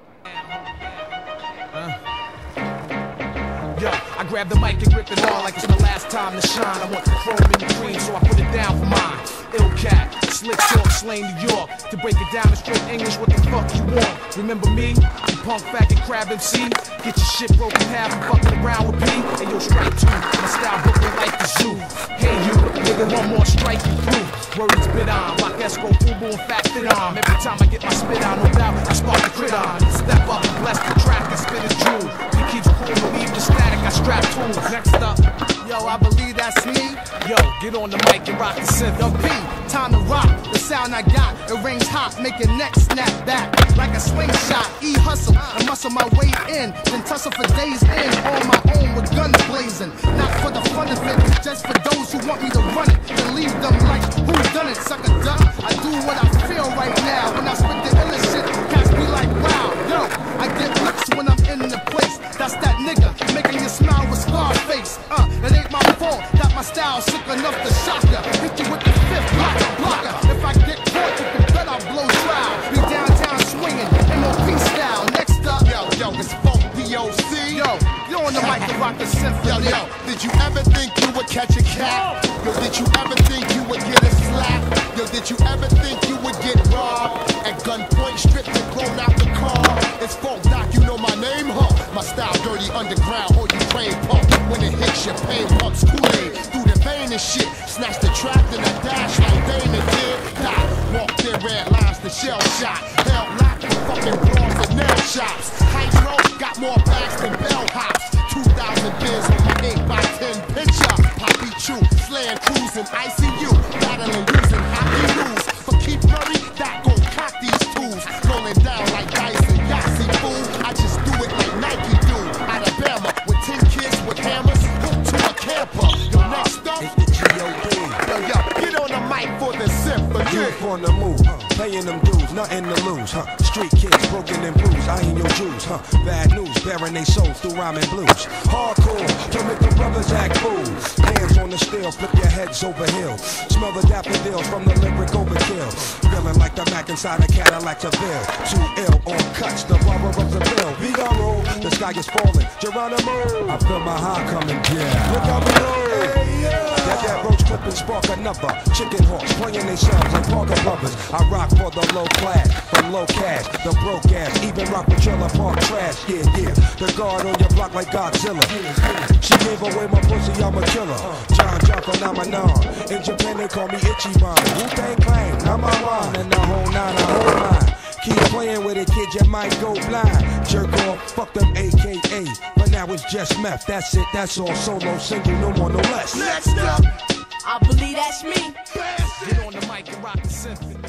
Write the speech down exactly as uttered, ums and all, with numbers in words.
Yo, I grab the mic and rip it all like it's my last time to shine. I want the chrome in the green, so I put it down for mine. Ill cat, slick talk, slain New York. To break it down in straight English, what the fuck you want? Remember me? You punk faggot crab M C? Get your shit broken in half and fucking around with me. And yo, strike two, my style Brooklyn like the zoo. Hey you, nigga, one more strike you through. Words spit on, like Esco, Fubu, and Fat Fit on. Every time I get my spit on, no doubt, I spark the crit on. Step up, bless the track, and spin his jewel. He keeps cool, believe the static, I strap tools. Next up, yo, I believe that's me. Yo, get on the mic and rock the synth. Yo, P, time to rock. The sound I got, it rings hot, make your neck snap back like a slingshot. E hustle and muscle my way in, then tussle for days in on my own with guns blazing. Not for the fun of it, just for those who want me to run it and leave them like who done it, sucker duck. I do what I feel right now when I spit the illest shit. Cats be like, wow, yo, I get looks when I'm in the place. That's that nigga making you smile with Scarface. Uh, it ain't my fault that my style sick enough to shock ya. Hit you with the fifth blocker, blocker. If I get caught, you can bet I'll blow trial. Be downtown swinging, M O P style. Next up, yo, yo, it's Funk P O C. Yo, you on the mic to rock the symphony. Yo, yo, did you ever think you would catch a cat? Yo, did you ever think you would get a slap? Yo, did you ever think you would get robbed? At gunpoint, stripped and thrown out the car. It's Funk Doc, you know my name, huh? My style dirty underground, or you train punk. When it hits your pain pumps Kool-Aid through the vein and shit. Snatch the trap, then I dash like Damon did. Dot, walk their red lines to shell shot. Hell lock the fucking bras and nail shops. Hydro got more bags than bell hops. Two thousand bins on my eight by ten picture. Poppy Chew, slaying crews in I C U. Battling using hockey rules. But keep Murray, that gon' cock these tools. Rolling down like dice and Yahtzee, fool. I just do it like Nike do. Alabama with ten kids with hammers. Hooked to a camper. Yo, next up, it's the G O D. Yo, yo, get on the mic for the symphony. Youth on the move, huh? Paying them dues, nothing to lose, huh? Street kids broken and bruised, I ain't your Jews, huh? Bad news, bearing they souls through rhyming blues. Hardcore, to make the brothers act fools. Hands on the steel, flip your heads over hill. Smell the daffodils from the lyric overkill. Feeling like the Mac inside a Cadillac Seville. Too ill on cuts, the barber of the bill. Vigaro, the sky is falling. Geronimo, I feel my heart coming, yeah. Look out below. Hey, yeah. That that roach clip and spark another. Chicken hawks playing themselves like Parker Brothers. I rock for the low class, from low cash, the broke ass, even rock with trailer park trash. Yeah, yeah. The guard on your block like Godzilla. She gave away my pussy, I'm a killer. John John phenomenon. In Japan they call me Ichiban. Wu-Tang Clan, number one, and the whole nine, the whole nine. Keep playing with it, kid, you might go blind. Jerk off, fuck them A K A. But now it's just meth, that's it, that's all. Solo, single, no more, no less. Next up, I believe that's me. Get on the mic and rock the symphony.